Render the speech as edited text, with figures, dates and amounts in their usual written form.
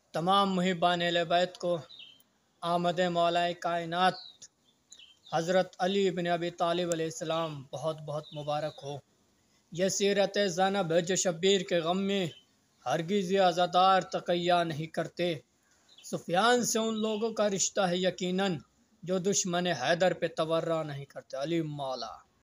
तमाम मुहिबान अहले बैत को आमद मौलाए कायनात हज़रत अली इब्न अबी तालिब अलैहिस्सलाम बहुत बहुत मुबारक हो। यह सीरत ज़ैनब है जो शब्बीर के गम में हरगिज़ ये अज़ादार तक़य्या नहीं करते। सुफियान से उन लोगों का रिश्ता है यकीनन जो दुश्मन हैदर पे तवर्रा नहीं करते। अली मौला।